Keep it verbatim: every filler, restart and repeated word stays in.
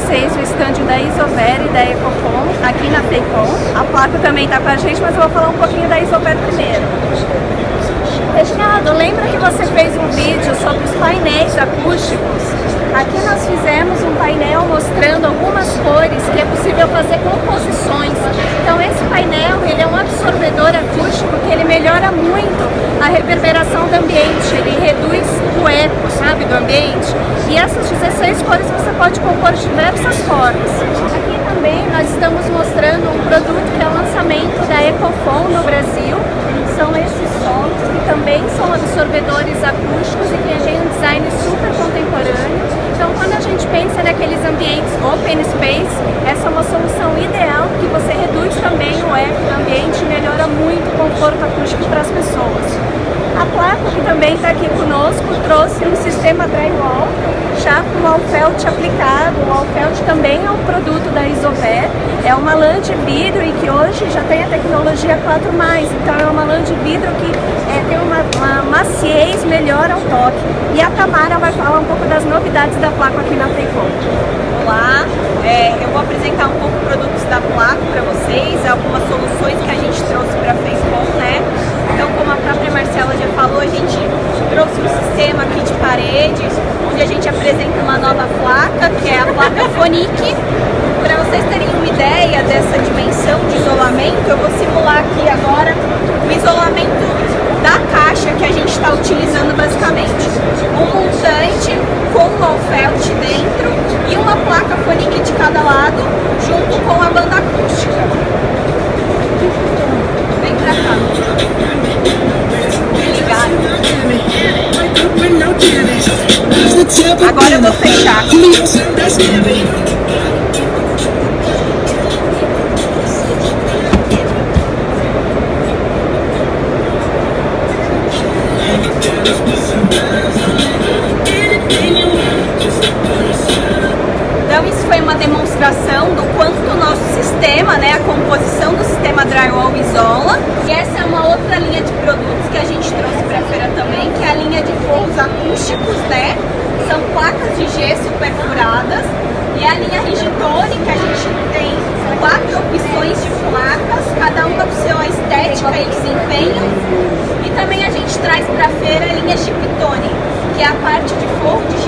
vocês o estande da Isover e da Ecofon aqui na FEICOM. A Placo também está com a gente, mas eu vou falar um pouquinho da Isover primeiro. Reginaldo, lembra que você fez um vídeo sobre os painéis acústicos? Aqui nós fizemos um painel mostrando algumas cores que é possível fazer composições. Então esse painel ele é um absorvedor acústico que ele melhora muito a reverberação do ambiente, ele reduz o eco, sabe, do ambiente. E essas dezesseis cores você pode compor de diversas formas. Aqui também nós estamos mostrando um produto que é o lançamento da Ecofon no Brasil. São esses solos que também são absorvedores acústicos e que tem um design super contemporâneo. Então, quando a gente pensa naqueles ambientes open space, essa é uma solução ideal que você reduz também o eco do ambiente e melhora muito o conforto acústico para as pessoas. A Placo, que também está aqui conosco, trouxe um sistema drywall já com o Allfelt aplicado. O Allfelt também é um produto da Isover, é uma lã de vidro e que hoje já tem a tecnologia quatro mais, então é uma lã de vidro que é, tem uma, uma maciez melhor ao toque. E a Tamara vai falar um pouco das novidades da Placo aqui na FEICOM. Olá, é, eu vou apresentar um pouco produtos da Placo para vocês, algumas soluções que a gente trouxe para a FEICOM, né? Então, como a própria Marcela já falou, a gente trouxe um sistema aqui de parede, onde a gente apresenta uma nova placa, que é a placa Phonic. Para vocês terem uma ideia dessa dimensão de isolamento, eu vou simular aqui agora o isolamento da caixa que a gente está utilizando basicamente. Um montante com um Allfelt dentro e uma placa Phonic de cada lado, junto com a banda acústica. Vem pra cá. Agora eu vou fechar aqui. Então isso foi uma demonstração do quanto o nosso sistema, né, a composição do sistema drywall isola. E essa é uma outra linha de produtos que a gente trouxe para a feira também, que é a linha de forros acústicos, né? São placas de gesso perfuradas. E a linha Rigitone, que a gente tem quatro opções de placas, cada uma com sua estética e desempenho. E também a gente traz para a feira a linha Chiptone, que é a parte de forro de